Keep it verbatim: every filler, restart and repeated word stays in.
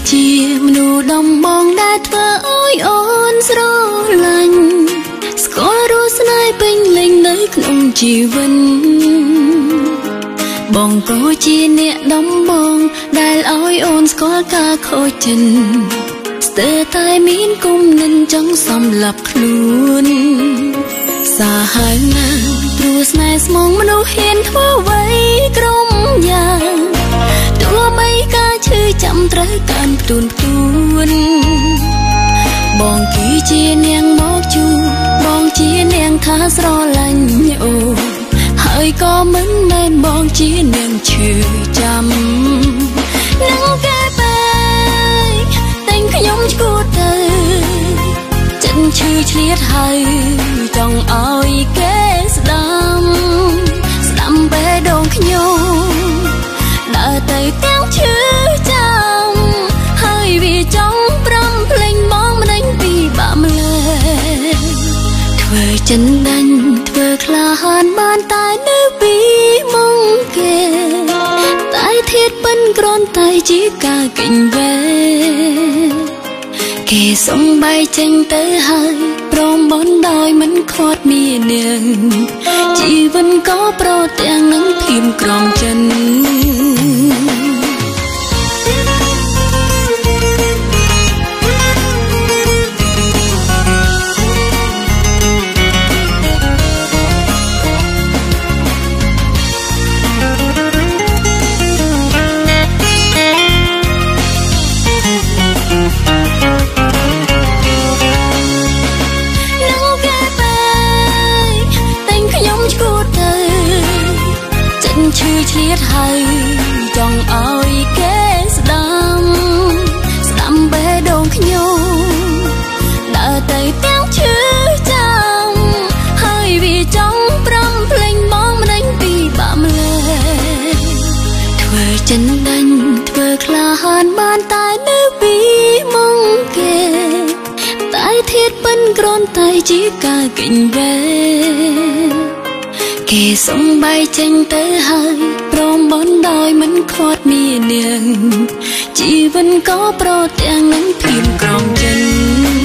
ជាមនុស្សដំបងដែលធ្វើឲ្យអូនស្រឡាញ់ស្គាល់រស់ស្នេហ៍ពេញលេញនៅក្នុងជីវិតបងក៏ជាអ្នកដំបងដែលឲ្យអូនស្គាល់ការខូចចិត្តស្ទើរតែមានគុំនិនចង់សម្លាប់ខ្លួនសាហាវណាស់ព្រោះស្នេហ៍ស្មងមនុស្សហ៊ានធ្វើអ្វីក្រុមយ៉ាងទោះបីការឈឺចាំត្រូវការផ្ទួនផ្ទួនបងគឺជានាងមកជួបងជានាងថាស្រឡាញ់អូហើយក៏មិនមែនបងជានាងឈឺចាំនឹងគេបែកតែងខ្ញុំឈួតទៅចិត្តឈឺឆ្លៀតហើយចង់ឲ្យគេស្ដាំស្ដាំបេះដូងខ្ញុំដើរទៅទាំងឈឺចាំហើយវាចង់ប្រំភ្លេងបងមិនដេញពីបាក់ម្លេះធ្វើចិនដាញ់ធ្វើក្លាហានបានតែនៅពីមុខគេតែធៀបមិនគ្រាន់តែជាការកិញវេគេសំបីចេញទៅហើយព្រមបន់ដោយមិនខាត់មាននាងជីវិតក៏ប្រទាំងនឹងភៀមក្រំចិនឈឺឆ្លៀតហើយចង់ឲ្យគេស្ដាំស្ដាំបេះដូងខ្ញុំដើរទៅទាំងឈឺចាំហើយវាចង់ប្រំភ្លេងបងមិនដេញពីបាក់ម្លេះធ្វើចិនដាញ់ធ្វើក្លាហានបានតែនៅពីមុខគេតែធៀបមិនគ្រាន់តែជាការកិញវេគេសំបីចេញទៅហើយព្រមបន់ដោយមិនខាត់មាននាងជីវិតក៏ប្រទាំងនឹងភៀមក្រំចិន